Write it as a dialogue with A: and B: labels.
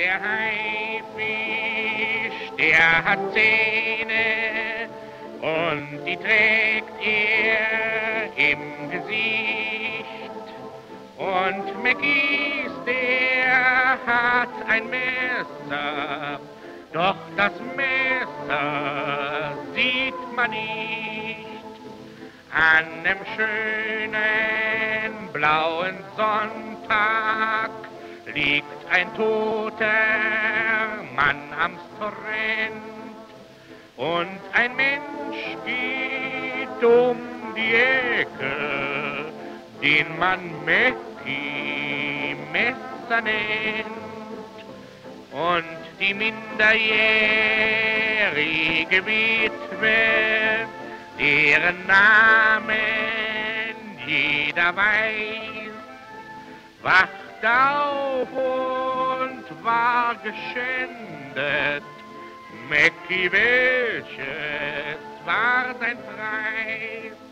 A: Der Haifisch, der hat Zähne und die trägt er im Gesicht. Und Mackies, der hat ein Messer, doch das Messer sieht man nicht. An dem schönen blauen Sonntag liegt ein toter Mann am Strand und ein Mensch geht um die Ecke, den man Mackie Messer nennt. Und die minderjährige Witwe, deren Namen jeder weiß, wacht auf und war geschändet. Mackie, welches war sein Preis?